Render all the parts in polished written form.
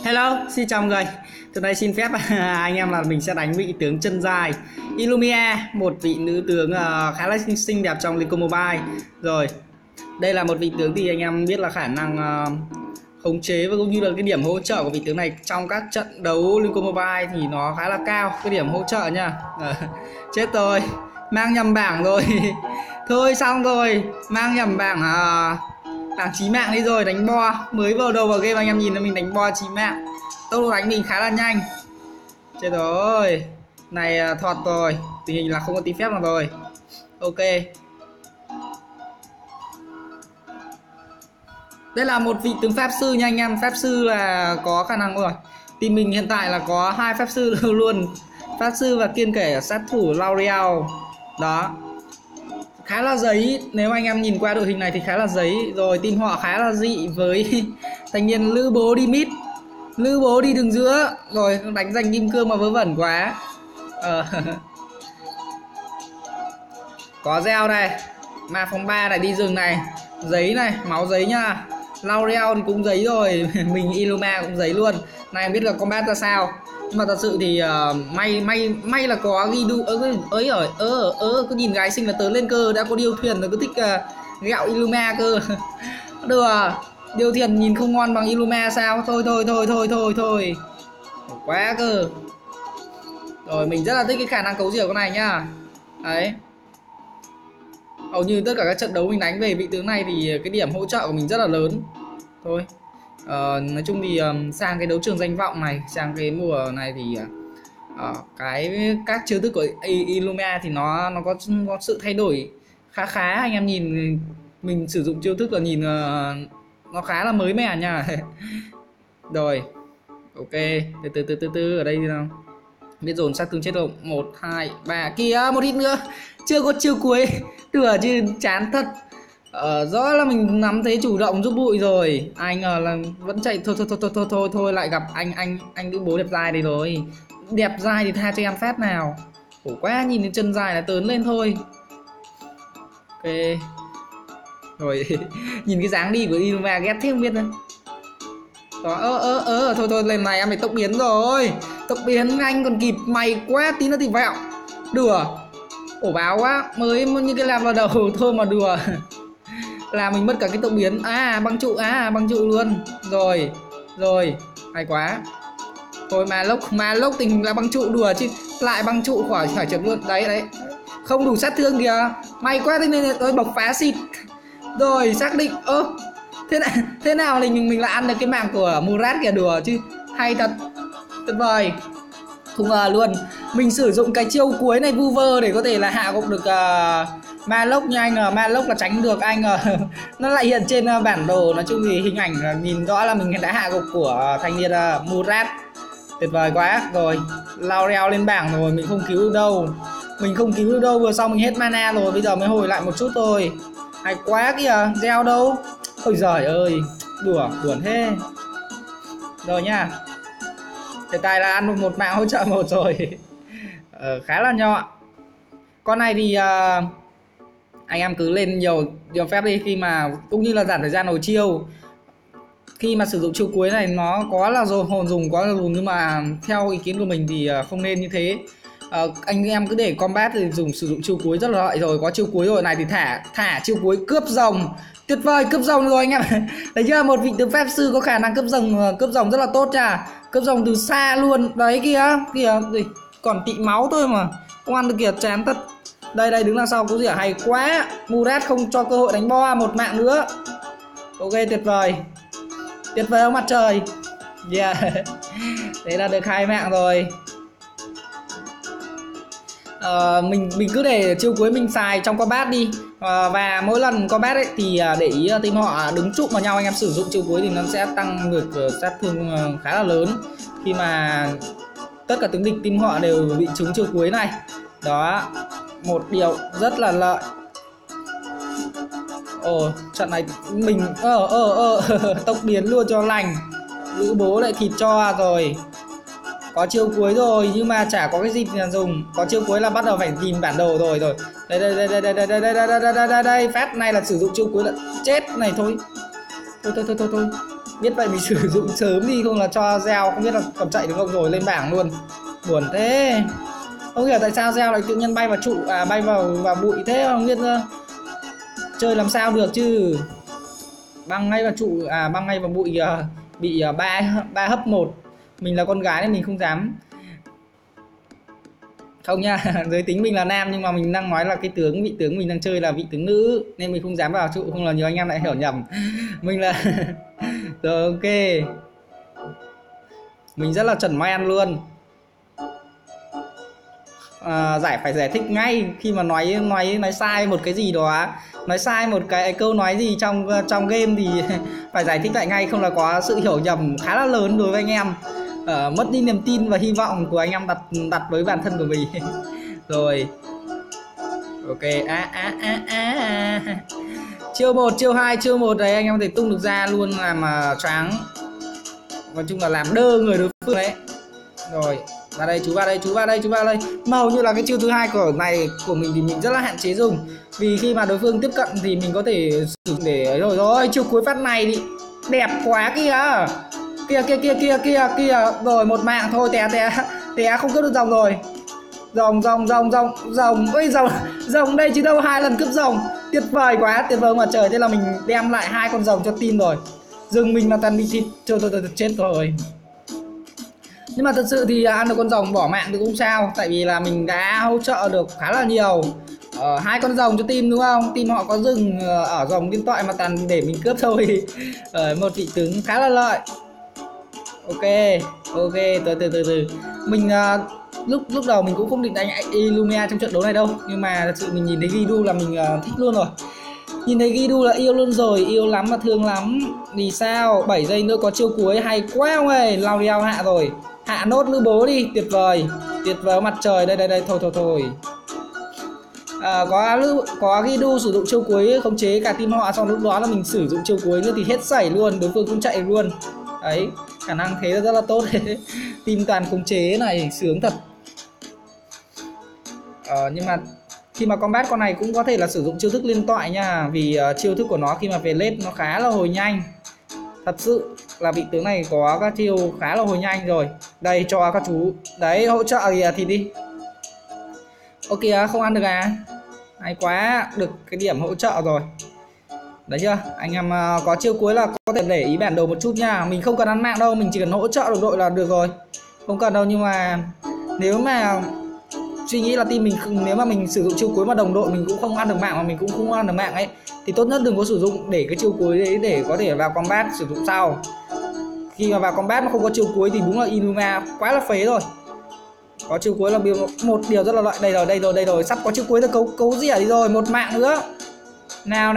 Hello, xin chào mọi người. Hôm nay xin phép anh em là mình sẽ đánh vị tướng chân dài Illumia, một vị nữ tướng khá là xinh đẹp trong Lincoln Mobile. Rồi, đây là một vị tướng thì anh em biết là khả năng khống chế và cũng như là cái điểm hỗ trợ của vị tướng này trong các trận đấu Lincoln Mobile thì nó khá là cao, cái điểm hỗ trợ nha. Chết rồi, mang nhầm bảng rồi. Thôi xong rồi, mang nhầm bảng bảng chí mạng đi rồi, đánh bo. Mới vào đầu vào game anh em nhìn thấy mình đánh bo chí mạng, tốc độ đánh mình khá là nhanh. Chết rồi, này thọt rồi, tình hình là không có tí phép nào rồi. Ok, đây là một vị tướng pháp sư nha anh em. Pháp sư là có khả năng rồi, team mình hiện tại là có 2 pháp sư luôn, pháp sư và kiên kể sát thủ L'Oreal đó, khá là giấy. Nếu anh em nhìn qua đội hình này thì khá là giấy. Rồi team họ khá là dị với thanh niên lữ bố đi mid, lữ bố đi đường giữa, rồi đánh giành kim cương mà vớ vẩn quá. Có gieo này, ma phong 3 này, đi rừng này, giấy này, máu giấy nha. L'Oreal thì cũng giấy rồi. Mình Illumia cũng giấy luôn. Này em biết là combat ra sao, nhưng mà thật sự thì may là có ghi đu ấy rồi. Cứ nhìn gái xinh là tớ lên cơ, đã có điêu thuyền rồi cứ thích gạo Illumia cơ. Được, điêu thuyền nhìn không ngon bằng Illumia sao? Thôi quá cơ. Rồi mình rất là thích cái khả năng cấu rỉa con này nhá. Đấy, hầu như tất cả các trận đấu mình đánh về vị tướng này thì cái điểm hỗ trợ của mình rất là lớn. Thôi nói chung thì sang cái đấu trường danh vọng này, sang cái mùa này thì các chiêu thức của Illumia thì nó có sự thay đổi khá. Anh em nhìn mình sử dụng chiêu thức là nhìn nó khá là mới mẻ nha. Rồi ok, từ ở đây nào, biết dồn sát thương chết rồi. 1 2 3 kìa, một hit nữa, chưa có chiêu cuối. Đùa chứ chán thật. Rõ là mình nắm thế chủ động giúp bụi rồi, anh ngờ là vẫn chạy. Thôi lại gặp anh nữ bố đẹp dai đây rồi. Đẹp dai thì tha cho em phát nào. Khổ quá, nhìn đến chân dài là tớn lên thôi. Ok rồi. Nhìn cái dáng đi của Illumia ghét thế không biết nữa. Thôi lần này em phải tốc biến rồi. Tốc biến anh còn kịp, mày quá, tí nữa thì vẹo. Đùa, ổ báo quá, mới như cái làm vào đầu thôi mà đùa. Là mình mất cả cái tốc biến. Băng trụ luôn. Rồi hay quá. Thôi mà lốc tình hình là băng trụ, đùa chứ lại băng trụ khỏi trượt luôn. Đấy không đủ sát thương kìa, may quá, thế nên tôi bộc phá xịt. Rồi xác định thế nào thì mình lại ăn được cái mạng của Murat kìa, đùa chứ hay thật, tuyệt vời. Không ngờ luôn, mình sử dụng cái chiêu cuối này vu vơ để có thể là hạ gục được ma lốc nha anh. Ma lốc là tránh được anh. Nó lại hiện trên bản đồ. Nói chung thì hình ảnh nhìn rõ là mình đã hạ gục của thanh niên Murat, tuyệt vời quá. Rồi L'Oreal lên bảng rồi, mình không cứu được đâu. Vừa xong mình hết mana rồi, bây giờ mới hồi lại một chút thôi. Hay quá kìa, gieo đâu. Ôi giời ơi, đùa buồn thế. Rồi nha, hiện tại là ăn một mạng hỗ trợ 1 rồi. Khá là nhọn. Con này thì anh em cứ lên nhiều phép đi, khi mà cũng như là giảm thời gian hồi chiêu. Khi mà sử dụng chiêu cuối này nó có là hồn dùng, có là dùng, nhưng mà theo ý kiến của mình thì không nên như thế. Anh em cứ để combat thì sử dụng chiêu cuối rất là lợi rồi. Có chiêu cuối rồi này thì thả chiêu cuối cướp rồng. Tuyệt vời, cướp rồng rồi anh em. Đấy chưa, một vị tướng pháp sư có khả năng cướp rồng rất là tốt nha. Cướp rồng từ xa luôn. Đấy kìa, còn tị máu thôi mà không ăn được kìa, chán thật. Đây đứng đằng sau có gì hay quá. Murat không cho cơ hội đánh bo, 1 mạng nữa. Ok, tuyệt vời ông mặt trời. Yeah. Đấy là được 2 mạng rồi. Mình cứ để chiêu cuối mình xài trong combat đi. Và mỗi lần combat ấy thì để ý team họ đứng trụm vào nhau, anh em sử dụng chiêu cuối thì nó sẽ tăng ngược sát thương khá là lớn, khi mà tất cả tướng địch team họ đều bị trúng chiêu cuối này. Đó, một điều rất là lợi. Trận này mình tốc biến luôn cho lành. Lữ bố lại thịt cho rồi. Có chiêu cuối rồi nhưng mà chả có cái gì là dùng. Có chiêu cuối là bắt đầu phải tìm bản đồ rồi. Đây, phát này là sử dụng chiêu cuối là chết này. Thôi Biết vậy mình sử dụng sớm đi, không là cho gieo không biết là còn chạy được không, rồi lên bảng luôn. Buồn thế. Không hiểu tại sao gieo lại tự nhiên bay vào trụ, bay vào bụi thế, không biết chơi làm sao được chứ. Băng ngay vào trụ, băng ngay vào bụi, bị ba hấp một. Mình là con gái nên mình không dám. Không nha, giới tính mình là nam nhưng mà mình đang nói là cái vị tướng mình đang chơi là vị tướng nữ nên mình không dám vào trụ, không là nhiều anh em lại hiểu nhầm. Mình là rồi ok. Mình rất là chuẩn man luôn. Phải giải thích ngay khi mà nói sai một cái gì đó, nói sai một cái câu nói gì trong game thì phải giải thích lại ngay, không là có sự hiểu nhầm khá là lớn đối với anh em. Mất đi niềm tin và hy vọng của anh em đặt với bản thân của mình. Rồi ok. Chiêu 1 chiêu 2 chiêu 1 đấy anh em có thể tung được ra luôn, làm choáng, nói chung là làm đơ người đối phương đấy. Rồi vào đây, chú vào đây. Mà hầu như là cái chiêu thứ hai của này của mình thì mình rất là hạn chế dùng, vì khi mà đối phương tiếp cận thì mình có thể sử dụng để rồi chiêu cuối phát này thì đẹp quá kìa. Kia rồi một mạng thôi, té không cướp được rồng rồi. Rồng đây chứ đâu, 2 lần cướp rồng, tuyệt vời quá, tuyệt vời mà trời. Thế là mình đem lại 2 con rồng cho team rồi. Rừng mình mà toàn bị thịt, trời chết rồi. Nhưng mà thật sự thì ăn được con rồng bỏ mạng thì cũng sao, tại vì là mình đã hỗ trợ được khá là nhiều. 2 con rồng cho team đúng không? Team họ có rừng ở rồng điện thoại mà toàn để mình cướp thôi. Một vị tướng khá là lợi. Ok, từ mình lúc đầu mình cũng không định đánh Illumia trong trận đấu này đâu, nhưng mà thật sự mình nhìn thấy Gidu là mình thích luôn rồi. Nhìn thấy Gidu là yêu luôn rồi, yêu lắm mà thương lắm. Vì sao? 7 giây nữa có chiêu cuối hay quá ông ơi. L'Oreal hạ rồi. Hạ nốt lữ bố đi, tuyệt vời mặt trời. Đây thôi. Có Gidu sử dụng chiêu cuối khống chế cả team họ, xong lúc đó là mình sử dụng chiêu cuối nữa thì hết sảy luôn, đối phương cũng chạy luôn. Đấy, khả năng thế rất là tốt. Team toàn khống chế này, sướng thật. Nhưng mà khi mà combat con này cũng có thể là sử dụng chiêu thức liên tọa nha, vì chiêu thức của nó khi mà về late nó khá là hồi nhanh. Thật sự là vị tướng này có các chiêu khá là hồi nhanh rồi. Đây cho các chú đấy hỗ trợ thì đi. Ok, không ăn được hay quá, được cái điểm hỗ trợ rồi. Đấy chưa, anh em có chiêu cuối là có thể để ý bản đồ một chút nha. Mình không cần ăn mạng đâu, mình chỉ cần hỗ trợ đồng đội là được rồi, không cần đâu. Nhưng mà nếu mà suy nghĩ là team mình, nếu mà mình sử dụng chiêu cuối mà đồng đội mình cũng không ăn được mạng mà mình cũng không ăn được mạng ấy, thì tốt nhất đừng có sử dụng để cái chiêu cuối đấy để có thể vào combat sử dụng sau. Khi mà vào combat mà không có chiêu cuối thì đúng là Illumia quá là phế rồi. Có chiêu cuối là một điều rất là lợi. Đây rồi, sắp có chiêu cuối là cấu rỉa đi rồi, một mạng nữa. Nào.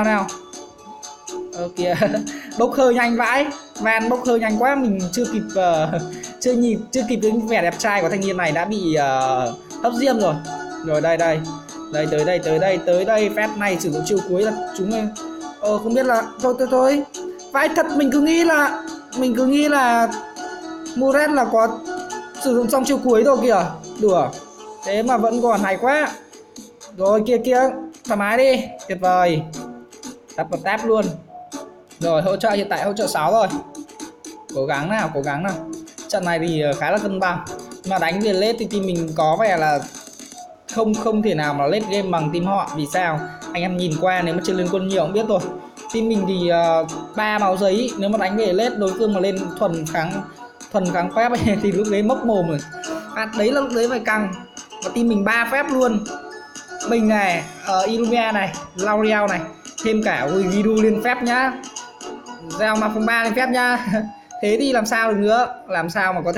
Kìa. Bốc hơi nhanh vãi. Van bốc hơi nhanh quá, mình chưa kịp đến vẻ đẹp trai của thanh niên này đã bị hấp diêm rồi. Rồi đây. Tới đây, phép này sử dụng chiêu cuối là chúng em. Không biết là thôi. Vãi thật, mình cứ nghĩ là Muret là có sử dụng xong chiêu cuối rồi kìa. Đùa. Thế mà vẫn còn hay quá. Rồi kia thoải mái đi, tuyệt vời. Tap luôn. Rồi hỗ trợ hiện tại hỗ trợ 6 rồi. Cố gắng nào. Trận này thì khá là cân bằng. Nhưng mà đánh về late thì team mình có vẻ là không thể nào mà late game bằng team họ. Vì sao? Anh em nhìn qua nếu mà chơi lên quân nhiều cũng biết rồi. Team mình thì 3 máu giấy, nếu mà đánh về late đối phương mà lên thuần kháng phép ấy, thì lúc đấy mốc mồm rồi. Đấy là lúc đấy phải căng. Và team mình 3 phép luôn. Mình này, Illumia này, L'Oreal này, thêm cả Gidu lên phép nhá. Gieo mà phong 3 lên phép nhá. Thế thì làm sao được nữa? Làm sao mà có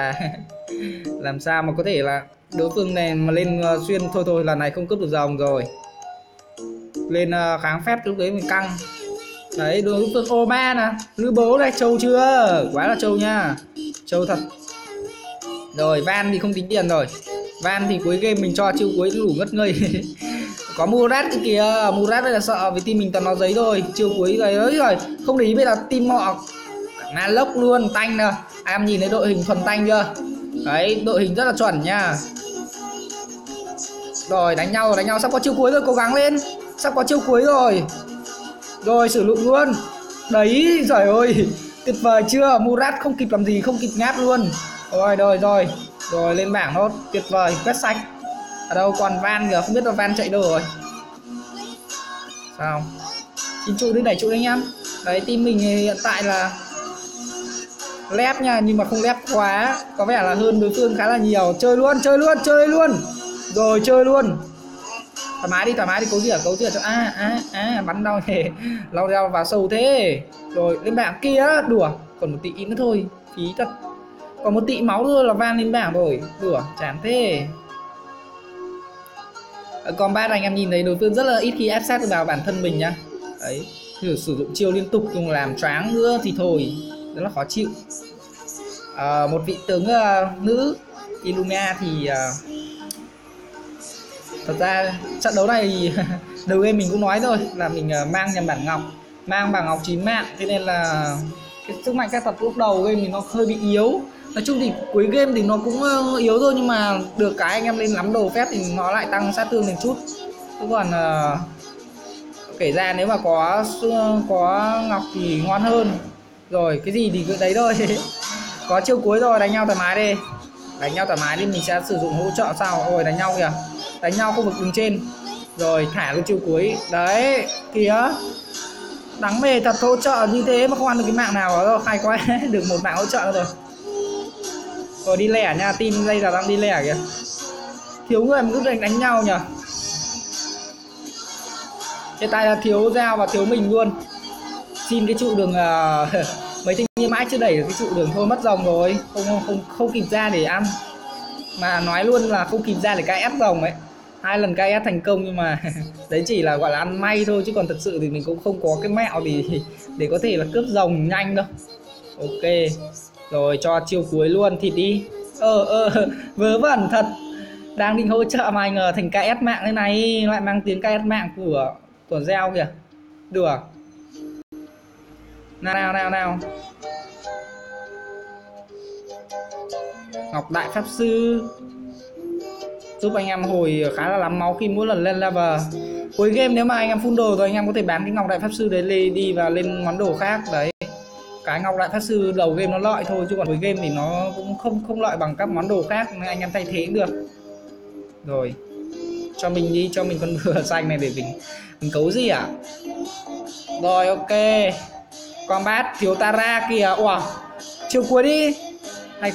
thể là đối phương này mà lên xuyên thôi lần này không cướp được rồng rồi. Lên kháng phép lúc đấy mình căng. Đấy, đối phương Oma nè, lữ bố đây, trâu chưa? Quá là trâu nha. Trâu thật. Rồi Van thì không tính tiền rồi. Van thì cuối game mình cho chiêu cuối đủ ngất ngây. Có Murat kìa, Murat đây là sợ vì team mình toàn nó giấy thôi. Chiêu cuối rồi, không để ý bây giờ team họ ngã lốc luôn, tanh nè. Em nhìn thấy đội hình thuần tanh chưa? Đấy, đội hình rất là chuẩn nha. Rồi đánh nhau sắp có chiêu cuối rồi, cố gắng lên. Sắp có chiêu cuối rồi. Rồi sử dụng luôn. Đấy, trời ơi, Tuyệt vời chưa? Murat không kịp làm gì, không kịp ngáp luôn. Rồi lên bảng nốt. Tuyệt vời, quét sạch. Ở đâu còn Van kìa, không biết là Van chạy đâu rồi. Sao? 9 trụ đến 7 trụ anh em. Đấy, team mình hiện tại là lép nha, nhưng mà không lép quá, có vẻ là hơn đối phương khá là nhiều. Chơi luôn. Rồi chơi luôn. Thoải mái đi, cấu rỉa cho bắn đau thế. Lao đao vào sâu thế. Rồi lên bảng kia, đùa, còn một tí nữa thôi, phí thật. Còn một tí máu thôi là Van lên bảng rồi, đùa, chán thế. Ở combat anh em nhìn thấy đối phương rất là ít khi áp sát vào bản thân mình nhá. Đấy, sử dụng chiêu liên tục dùng làm choáng nữa thì thôi, rất là khó chịu. Một vị tướng nữ Illumia thì thật ra trận đấu này đầu game mình cũng nói rồi là mình mang nhầm bản ngọc, mang bảng ngọc 9 mạng, thế nên là cái sức mạnh các tập lúc đầu game thì nó hơi bị yếu. Nói chung thì cuối game thì nó cũng yếu thôi, nhưng mà được cái anh em lên lắm đồ phép thì nó lại tăng sát thương lên chút. Chứ còn kể ra nếu mà có ngọc thì ngon hơn. Rồi cái gì thì cứ đấy thôi. Có chiêu cuối rồi, đánh nhau thoải mái đi, mình sẽ sử dụng hỗ trợ sau. Ôi đánh nhau kìa, đánh nhau khu vực đường trên. Rồi thả cái chiêu cuối đấy kìa, đắng mề thật, hỗ trợ như thế mà không ăn được cái mạng nào đâu, hay quá. Được một mạng hỗ trợ rồi. Rồi đi lẻ nha, team đây là đang đi lẻ kìa, thiếu người mà cứ đánh nhau nhỉ. Hiện tại là thiếu Giao và thiếu mình luôn. Xin cái trụ đường mấy thanh niên mãi chưa đẩy được cái trụ đường thôi, mất rồng rồi, không kịp ra để ăn. Mà nói luôn là không kịp ra để cai ép rồng ấy. 2 lần cai ép thành công, nhưng mà đấy chỉ là gọi là ăn may thôi, chứ còn thật sự thì mình cũng không có cái mẹo gì để có thể là cướp rồng nhanh đâu. Ok, rồi cho chiêu cuối luôn, thịt đi. Vớ vẩn thật, đang định hỗ trợ mà ngờ thành cai ép mạng thế này, lại mang tiếng cai ép mạng của Giao kìa, đùa. Nào Ngọc Đại Pháp Sư giúp anh em hồi khá là lắm máu khi mỗi lần lên level. Cuối game nếu mà anh em full đồ rồi, anh em có thể bán cái Ngọc Đại Pháp Sư đấy đi và lên món đồ khác. Đấy, cái Ngọc Đại Pháp Sư đầu game nó lợi thôi, chứ còn cuối game thì nó cũng không lợi bằng các món đồ khác, nên anh em thay thế cũng được. Rồi cho mình đi, cho mình con bừa xanh này để mình cấu gì à. Rồi ok, combat thiếu Tara kìa. Wow, chiều cuối đi, hay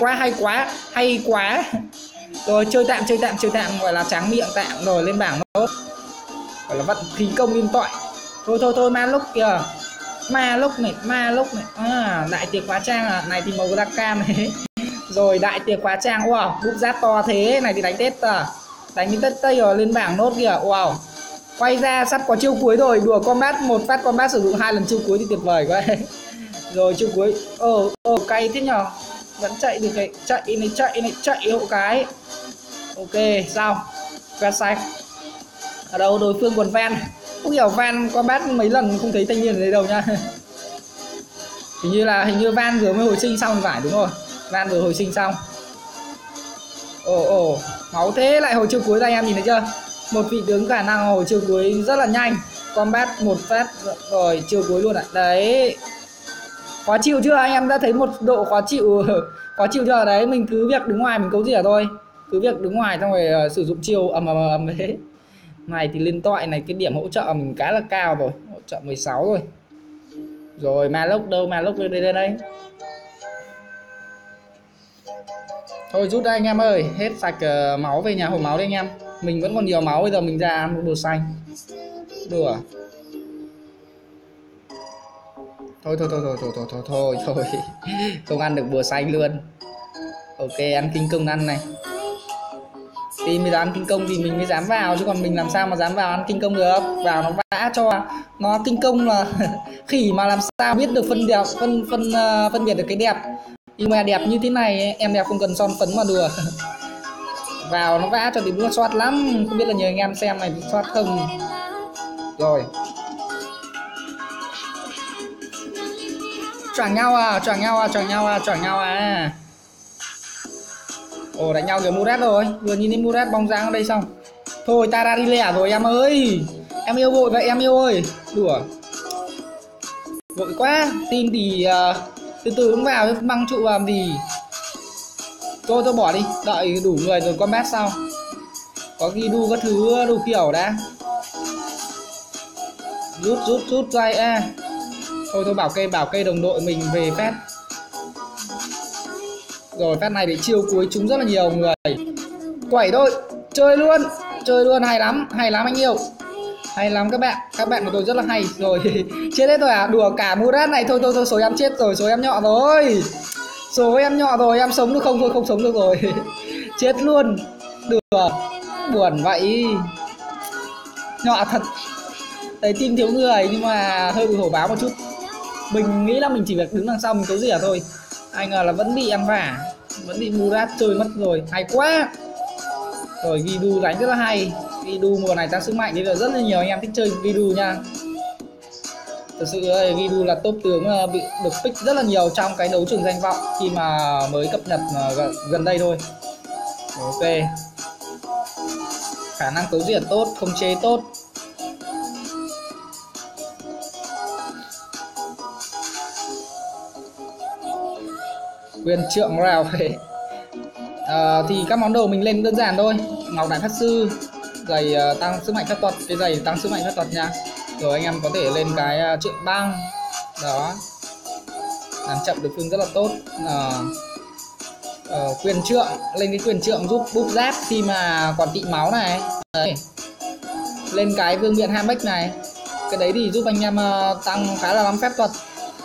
quá. Rồi chơi tạm, gọi là tráng miệng tạm. Rồi lên bảng nốt, gọi là vận khí công liên toại. Thôi ma lúc kìa, ma lúc này đại tiệc hóa trang à, này thì màu da cam này. Rồi đại tiệc hóa trang, wow, búp giáp to thế này thì đánh Tết à, đánh đến Tết Tây rồi. Lên bảng nốt kìa, wow, quay ra sắp có chiêu cuối rồi, đùa, combat một phát combat sử dụng 2 lần chiêu cuối thì tuyệt vời quá. Rồi chiêu cuối, cay thế nhờ, vẫn chạy được cái chạy hộ cái. Ok, xong quét sạch. Ở đâu đối phương còn Van, không hiểu Van combat mấy lần không thấy thanh niên ở đây đâu nha. Hình như Van vừa mới hồi sinh xong thì phải, đúng rồi, Van vừa hồi sinh xong. Máu thế, lại hồi chiêu cuối ra, anh em nhìn thấy chưa, một vị tướng khả năng hồi chiêu cuối rất là nhanh, combat một phát rồi chiêu cuối luôn ạ. Đấy, khó chịu chưa, anh em đã thấy một độ khó chịu chưa. Đấy, mình cứ việc đứng ngoài mình cấu rỉa thôi, cứ việc đứng ngoài xong rồi sử dụng chiêu ầm thế này thì lên toại này. Cái điểm hỗ trợ mình khá là cao rồi, hỗ trợ 16 rồi. Rồi ma lốc đâu, đây. Thôi rút ra anh em ơi, hết sạch máu, về nhà hồi máu đi anh em. Mình vẫn còn nhiều máu, bây giờ mình ra ăn một đồ xanh. Đùa. Thôi không ăn được bùa xanh luôn. Ok, ăn kinh công ăn này. Thì bây giờ ăn kinh công thì mình mới dám vào, chứ còn mình làm sao mà dám vào ăn kinh công được. Vào nó vã cho nó kinh công là khỉ mà làm sao biết được phân biệt được cái đẹp. Nhưng mà đẹp như thế này em đẹp không cần son phấn mà đùa. Vào nó vã cho thì đúng là soát lắm, không biết là nhiều anh em xem này soát không. Rồi choảng nhau à. Ồ, đánh nhau kiểu Murat rồi, vừa nhìn thấy Murat bóng dáng ở đây xong. Thôi Tara đi lẻ rồi em ơi, em yêu vội vậy em yêu ơi, đùa. vội quá. Team thì từ từ cũng vào, băng trụ làm gì. Tôi bỏ đi, đợi đủ người rồi combat sau. Có ghi đu các thứ đủ kiểu đã. Rút dây a. Thôi bảo cây đồng đội mình về phép. Rồi phép này để chiêu cuối chúng rất là nhiều người. Quẩy thôi, chơi luôn, hay lắm anh yêu. Hay lắm các bạn của tôi rất là hay. Rồi chết hết rồi à, đùa cả Murat này. Thôi số em chết rồi, số em nhọ rồi, em sống được không? Thôi không sống được rồi. Chết luôn, đùa, buồn vậy. Nhọ thật. Đấy, team thiếu người nhưng mà hơi bị hổ báo một chút. Mình nghĩ là mình chỉ việc đứng đằng sau mình cố rỉa thôi. Ai ngờ là vẫn bị ăn vả, vẫn bị Murat chơi mất rồi. Hay quá. Rồi Gidu đánh rất là hay. Gidu mùa này tăng sức mạnh nên là rất là nhiều anh em thích chơi Gidu nha. Thật sự Gidu là top tướng bị được pick rất là nhiều trong cái đấu trường danh vọng khi mà mới cập nhật gần đây thôi. Ok. Khả năng tấu diệt tốt, khống chế tốt. Quyền trượng rào về. Thì các món đồ mình lên đơn giản thôi. Ngọc đại pháp sư, giày tăng sức mạnh phép thuật, cái giày tăng sức mạnh phép thuật nha. Rồi anh em có thể lên cái trượng băng đó, làm chậm đối phương rất là tốt. Quyền trượng, lên cái quyền trượng giúp búp giáp khi mà còn tị máu này. Đấy. Lên cái vương miện Hamek này, cái đấy thì giúp anh em tăng khá là lắm phép thuật.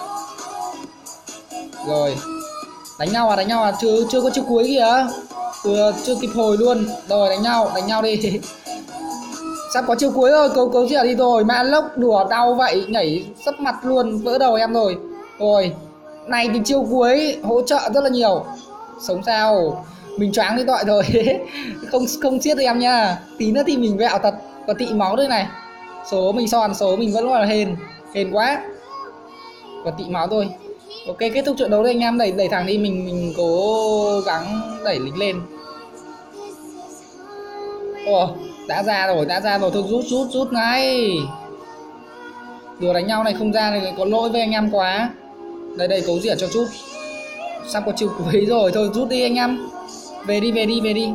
Rồi đánh nhau à, chưa có chiêu cuối kìa, chưa kịp hồi luôn. Rồi đánh nhau đi. Sắp có chiêu cuối rồi, cấu gì đi rồi. Mà lốc đùa đau vậy, nhảy sấp mặt luôn, vỡ đầu em rồi. Rồi này thì chiêu cuối hỗ trợ rất là nhiều. Sống sao, mình choáng đi tội rồi. không giết được em nha, tí nữa thì mình vẹo thật. Có tị máu đây này, số mình vẫn là hên quá, có tị máu thôi. Ok, kết thúc trận đấu đây anh em. Đẩy thẳng đi, mình cố gắng đẩy lính lên. Ồ, đã ra rồi, thôi rút ngay. Đùa đánh nhau này không ra này, có lỗi với anh em quá. Đây cấu rỉa cho chút. Sắp có chiều cuối rồi, thôi rút đi anh em. Về đi.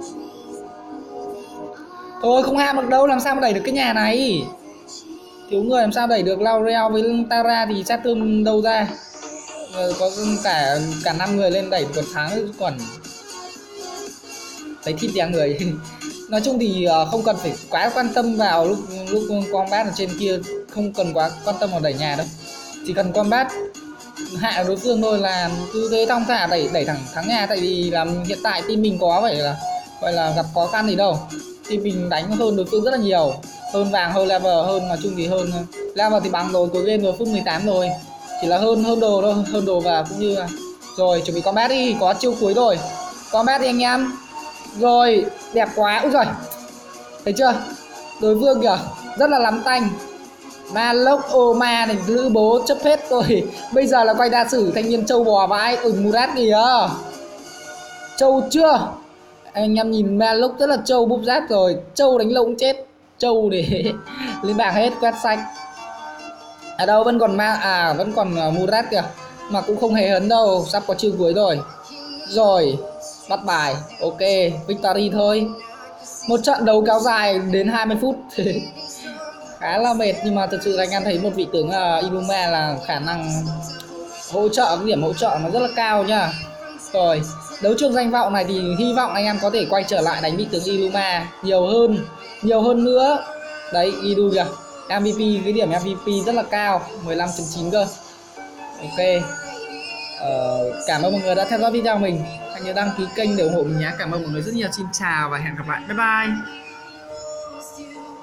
Thôi không ham được đâu, làm sao mà đẩy được cái nhà này. Thiếu người làm sao đẩy được. L'Oreal với Tara thì sát thương đâu ra. Có cả 5 người lên đẩy còn thắng còn thấy thịt đen người. Nói chung thì không cần phải quá quan tâm vào lúc combat ở trên kia, không cần quá quan tâm vào đẩy nhà đâu, chỉ cần combat hạ đối phương thôi là cứ thế thong thả đẩy thắng nhà. Tại vì là hiện tại team mình có vậy là gọi là gặp khó khăn gì đâu, team mình đánh hơn đối phương rất là nhiều, hơn vàng, hơn level, hơn nói chung thì hơn level thì bằng rồi, cuối game rồi, phút 18 rồi, chỉ là hơn đồ thôi, hơn đồ và cũng như là rồi chuẩn bị combat đi, có chiêu cuối rồi, combat đi anh em. Rồi đẹp quá, úi giời, thấy chưa, đối phương kìa rất là lắm tanh. Ma lốc ô ma này, lữ bố chấp hết rồi. Bây giờ là quay đa sử thanh niên trâu bò vãi. Ôi Murat kìa, trâu chưa, anh em nhìn ma lốc rất là trâu, búp giáp rồi, trâu đánh lâu cũng chết, trâu để lên bảng hết, quét sạch. Ở đâu vẫn còn vẫn còn Murat kìa, mà cũng không hề hấn đâu, sắp có chiêu cuối rồi. Rồi bắt bài, ok, victory thôi. Một trận đấu kéo dài đến 20 phút. Khá là mệt, nhưng mà thực sự là anh em thấy một vị tướng Illuma là khả năng hỗ trợ, cái điểm hỗ trợ nó rất là cao nha. Rồi đấu trường danh vọng này thì hy vọng anh em có thể quay trở lại đánh vị tướng Illuma nhiều hơn nữa. Đấy, Idu kìa, MVP, cái điểm MVP rất là cao, 15.9 cơ. Ok, cảm ơn mọi người đã theo dõi video mình. Hãy nhớ đăng ký kênh để ủng hộ mình nhé. Cảm ơn mọi người rất nhiều, xin chào và hẹn gặp lại, bye bye.